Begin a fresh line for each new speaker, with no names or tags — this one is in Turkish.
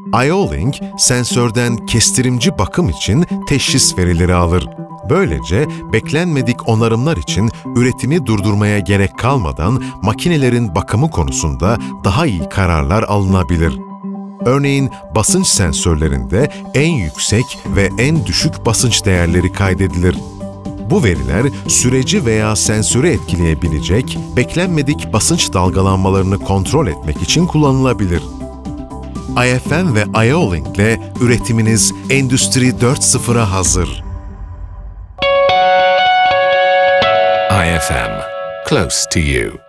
IO-Link, sensörden kestirimci bakım için teşhis verileri alır. Böylece beklenmedik onarımlar için üretimi durdurmaya gerek kalmadan makinelerin bakımı konusunda daha iyi kararlar alınabilir. Örneğin basınç sensörlerinde en yüksek ve en düşük basınç değerleri kaydedilir. Bu veriler süreci veya sensörü etkileyebilecek beklenmedik basınç dalgalanmalarını kontrol etmek için kullanılabilir. IFM ve IO-Link ile üretiminiz Endüstri 4.0'a hazır.
IFM, close to you.